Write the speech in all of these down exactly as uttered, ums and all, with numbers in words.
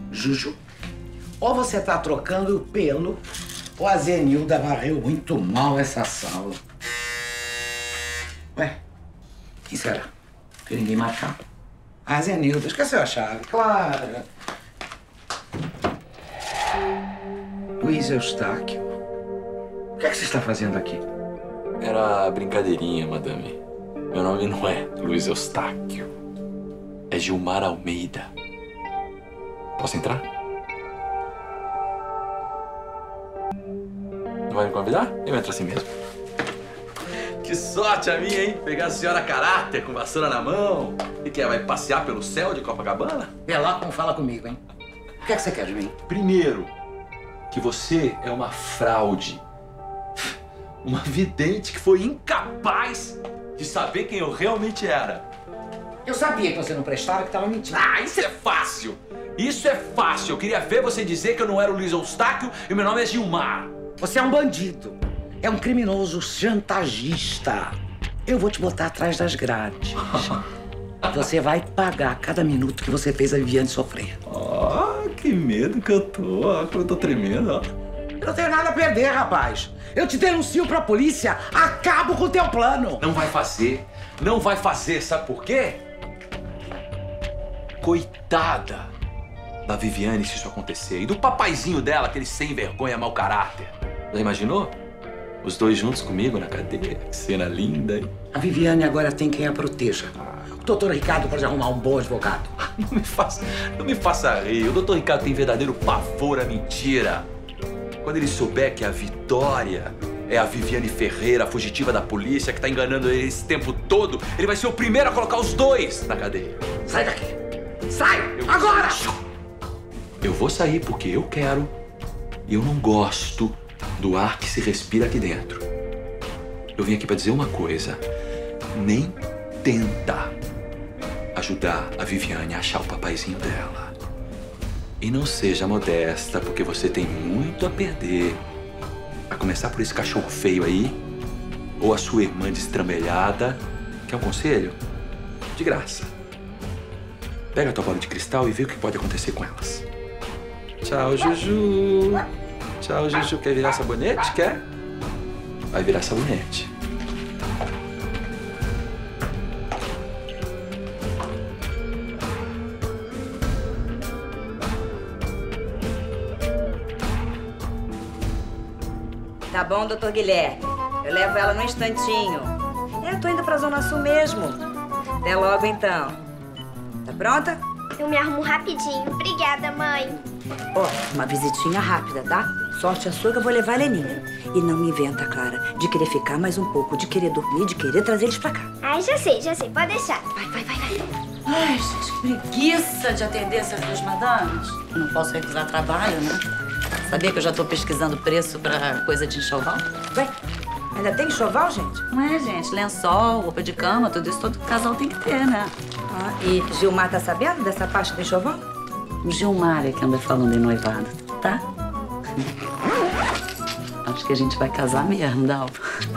Juju, ou você tá trocando o pelo, ou a Zenilda varreu muito mal essa sala. Ué, quem será? Que ninguém marcar? A Zenilda, esqueceu a chave, claro. Luiz Eustáquio, o que é que você está fazendo aqui? Era brincadeirinha, madame. Meu nome não é Luiz Eustáquio. É Gilmar Almeida. Posso entrar? Não vai me convidar? Eu entro assim mesmo. Que sorte a minha, hein? Pegar a senhora a caráter com vassoura na mão. E que é? Vai passear pelo céu de Copacabana? Pelá, não fala comigo, hein? O que é que você quer de mim? Primeiro, que você é uma fraude. Uma vidente que foi incapaz de saber quem eu realmente era. Eu sabia que você não prestava, que estava mentindo. Ah, isso é fácil! Isso é fácil! Eu queria ver você dizer que eu não era o Luiz Eustáquio e meu nome é Gilmar. Você é um bandido. É um criminoso chantagista. Eu vou te botar atrás das grades. Você vai pagar cada minuto que você fez a Viviane sofrer. Oh, que medo que eu tô. Ó, como eu tô tremendo, ó. Eu não tenho nada a perder, rapaz. Eu te denuncio pra polícia, acabo com o teu plano. Não vai fazer. Não vai fazer, sabe por quê? Coitada da Viviane se isso acontecer. E do papaizinho dela, aquele sem vergonha, mau caráter. Já imaginou? Os dois juntos comigo na cadeia. Que cena linda, hein? A Viviane agora tem quem a proteja. O doutor Ricardo pode arrumar um bom advogado. Não me faça, não me faça rir. O doutor Ricardo tem verdadeiro pavor à mentira. Quando ele souber que a Vitória é a Viviane Ferreira, a fugitiva da polícia, que tá enganando ele esse tempo todo, ele vai ser o primeiro a colocar os dois na cadeia. Sai daqui! Sai! Eu... Agora! Eu vou sair porque eu quero e eu não gosto do ar que se respira aqui dentro. Eu vim aqui pra dizer uma coisa. Nem tenta ajudar a Viviane a achar o papaizinho dela. E não seja modesta, porque você tem muito a perder. A começar por esse cachorro feio aí, ou a sua irmã destrambelhada. Quer um conselho? De graça. Pega a tua bola de cristal e vê o que pode acontecer com elas. Tchau, Juju. Tchau, Juju. Quer virar sabonete? Quer? Vai virar sabonete. Tá bom, doutor Guilherme. Eu levo ela num instantinho. Eu tô indo pra Zona Sul mesmo. Até logo, então. Tá pronta? Eu me arrumo rapidinho. Obrigada, mãe. Ó, uma visitinha rápida, tá? Sorte a sua que eu vou levar a Leninha. E não me inventa, Clara, de querer ficar mais um pouco, de querer dormir, de querer trazer eles pra cá. Ai, já sei, já sei. Pode deixar. Vai, vai, vai, vai. Ai, gente, que preguiça de atender essas duas madames. Eu não posso recusar trabalho, né? Sabia que eu já tô pesquisando preço pra coisa de enxoval? Vai. Ainda tem enxoval, gente? Não é, gente. Lençol, roupa de cama, tudo isso todo casal tem que ter, né? Ah, e Gilmar tá sabendo dessa parte do enxoval? O Gilmar é que anda falando em noivado, tá? Acho que a gente vai casar mesmo, Dalva.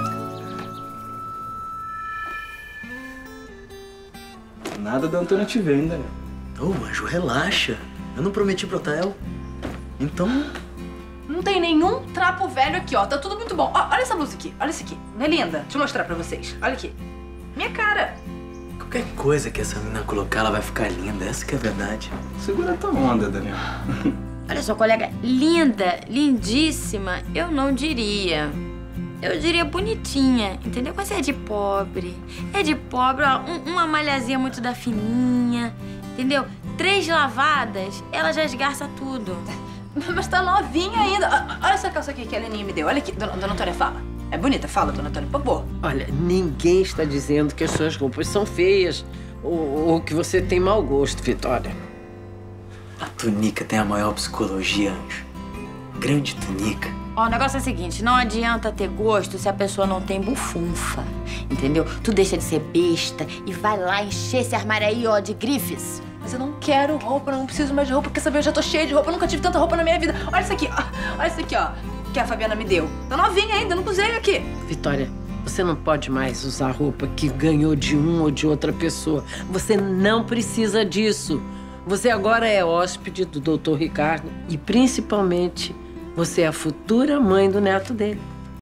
Nada da Antônia te vendo, né? Ô, Anjo, relaxa. Eu não prometi pro hotel. Então... Não tem nenhum trapo velho aqui, ó. Tá tudo muito bom. Ó, olha essa blusa aqui. Olha isso aqui. Não é linda? Deixa eu mostrar pra vocês. Olha aqui. Minha cara. Qualquer coisa que essa menina colocar, ela vai ficar linda. Essa que é a verdade. Segura tua onda, Daniel. Olha só, colega. Linda, lindíssima, eu não diria. Eu diria bonitinha, entendeu? Mas é de pobre. É de pobre, ó. Um, uma malhazinha muito da fininha, entendeu? Três lavadas, ela já esgarça tudo. Mas tá novinha ainda. Olha essa calça aqui que a Leninha me deu. Olha aqui. Dona, dona Antônia, fala. É bonita? Fala, dona Antônia, por favor. Olha, ninguém está dizendo que as suas roupas são feias ou, ou que você tem mau gosto, Vitória. A Tunica tem a maior psicologia, Anjo. Grande Tunica. Ó, o negócio é o seguinte, não adianta ter gosto se a pessoa não tem bufunfa, entendeu? Tu deixa de ser besta e vai lá encher esse armário aí, ó, de grifes. Mas eu não quero roupa, eu não preciso mais de roupa. Quer saber? Eu já tô cheia de roupa, eu nunca tive tanta roupa na minha vida. Olha isso aqui, ó. Olha isso aqui, ó. Que a Fabiana me deu. Tá novinha ainda, eu não usei aqui. Vitória, você não pode mais usar roupa que ganhou de um ou de outra pessoa. Você não precisa disso. Você agora é hóspede do doutor Ricardo e, principalmente, você é a futura mãe do neto dele.